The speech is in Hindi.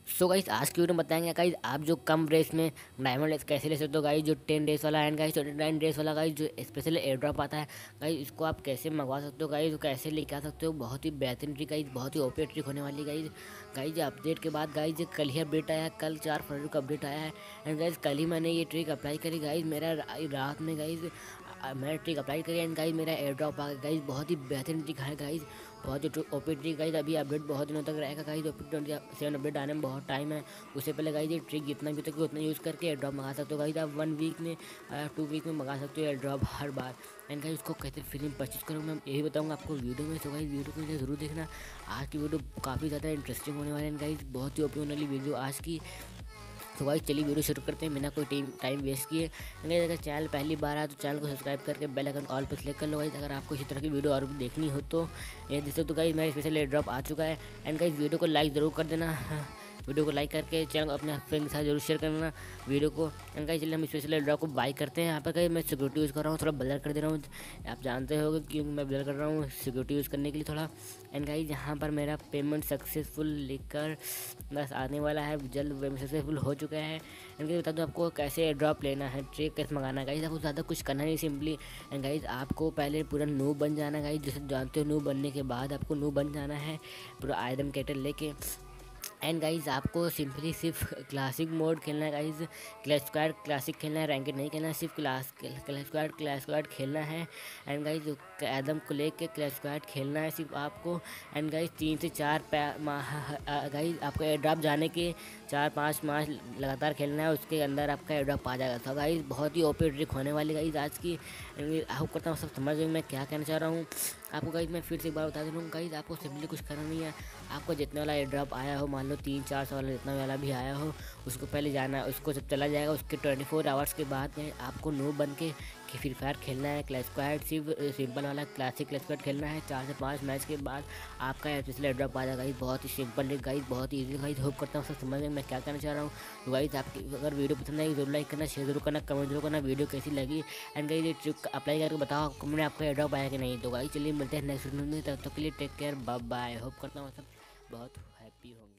सो गाइस आज की वीडियो में बताएंगे गाइस आप जो कम रेस में डायमंड रेस कैसे ले सकते हो गाइस। जो 10 डेज वाला एंड गाइस 29 डेज वाला गाइस जो स्पेशल एयर ड्रॉप आता है गाइस, इसको आप कैसे मंगवा सकते हो गाइस, कैसे लेके आ सकते हो। बहुत ही बेहतरीन ट्रिक गाइस, बहुत ही ओपी ट्रिक होने वाली गाइस। गाइस अपडेट के बाद गाइस कल ही अपडेट आया है, कल 4 फरवरी को अपडेट आया है। एंड गाइस कल ही मैंने ये ट्रिक अप्लाई करी गाइस, मेरा रात में गाइस मैंने ट्रिक अप्लाई करी एंड गाइस मेरा एयर ड्रॉप आ गया गाइस। बहुत ही बेहतरीन ट्रिक है गाइस, बहुत ही ओपी ट्रिक गाइस। अभी अपडेट बहुत दिनों तक रहेगा गाइस, ओपी 27 अपडेट आने में बहुत टाइम है। उससे पहले गाइस ये ट्रिक जितना भी तक उतना यूज़ करके एयर ड्रॉप मंगा सकते हो गाइस। आप 1 वीक में 2 वीक में मंगा सकते हो एयर ड्रॉप हर बार। एंड गाइस उसको कैसे फ्री में परचेज करूँ मैं यही बताऊँगा आपको वीडियो में। तो गाइस वीडियो को मुझे ज़रूर देखना, आज की वीडियो काफ़ी ज़्यादा इंटरेस्टिंग होने वाली है गाइस, बहुत ही ओपी होने वाली वीडियो आज की। तो भाई चलिए वीडियो शुरू करते हैं बिना कोई टाइम वेस्ट किए। अगर चैनल पहली बार आए तो चैनल को सब्सक्राइब करके बेल आइकन ऑल पर क्लिक कर लो गाइस, अगर आपको इसी तरह की वीडियो और भी देखनी हो तो। ये देखो तो गाइस मेरा स्पेशल एयर ड्रॉप आ चुका है। एंड गाइस वीडियो को लाइक ज़रूर कर देना, वीडियो को लाइक करके चैनल को अपने फ्रेंड के साथ जरूर शेयर करना वीडियो को। एंड गाइस चलिए हम स्पेशल एयर ड्रॉप को बाई करते हैं। यहाँ पर गाइस मैं सिक्योरिटी यूज़ कर रहा हूँ, थोड़ा ब्लर कर दे रहा हूँ, आप जानते होगे क्यों मैं ब्लर कर रहा हूँ, सिक्योरिटी यूज़ करने के लिए थोड़ा। एंड गाइस यहाँ पर मेरा पेमेंट सक्सेसफुल लिखकर बस आने वाला है, जल्द पेमेंट सक्सेसफुल हो चुका है। एंड गाइस बता दूँ आपको कैसे एयर ड्रॉप लेना है, ट्रिक कैसे मंगाना है गाइस। आपको ज़्यादा कुछ करना नहीं, सिंपली एंड गाइस आपको पहले पूरा नूब बन जाना गाइस। जैसे जानते हो नूब बनने के बाद आपको नूब बन जाना है पूरा आयरन कैरेक्टर लेके। एंड गाइस आपको सिंपली सिर्फ क्लासिक मोड खेलना है गाइस, क्लैश स्क्वाड क्लासिक खेलना है, रैंकेड नहीं खेलना है, सिर्फ क्लैश स्क्वाड खेलना है। एंड गाइस एडम को लेके क्लैश स्क्वाड खेलना है सिर्फ आपको। एंड गाइस 3 से 4 गाइस आपको एयर ड्रॉप जाने के 4-5 मैच लगातार खेलना है, उसके अंदर आपका एयर ड्रॉप आ जाएगा। तो गाइस बहुत ही ओपी ट्रिक होने वाली गाइस आज की। होप करता हूँ सब समझ गए मैं क्या कहना चाह रहा हूँ आपको गाइस। मैं फिर से एक बार बता दूँ गाइस, आपको सिंपली कुछ करना नहीं है। आपको जितने वाला एयर ड्रॉप आया हो, मान लो 3-4 वाला जितना वाला भी आया हो, उसको पहले जाना है, उसको जब चला जाएगा उसके 24 आवर्स के बाद में आपको नूब बन के फ्री फायर खेलना है। क्लैश स्क्वाड सिर्फ सिंपल वाला क्लासिक क्लैश स्क्वाड खेलना है। 4 से 5 मैच के बाद आपका स्पेशल एयर ड्रॉप आ जाएगा गाइस। बहुत ही सिंपल है गाइस, बहुत ही ईजी गाइस। होप करता हूँ सब समझ में मैं क्या कहना चाह रहा हूँ। तो गाइस आपकी अगर वीडियो पसंद आई जरूर लाइक करना, शेयर जरूर करना, कमेंट जरूर करना वीडियो कैसी लगी। एंड गाइस ये ट्रिक अप्लाई करके बताओ कमेंट में आपका एयर ड्रॉप आया कि नहीं। तो गाइस चलिए मिलते हैं नेक्स्ट वीडियो में, तब तक के लिए take care, bye bye. Hope करता हूँ सब बहुत हैप्पी होंगे।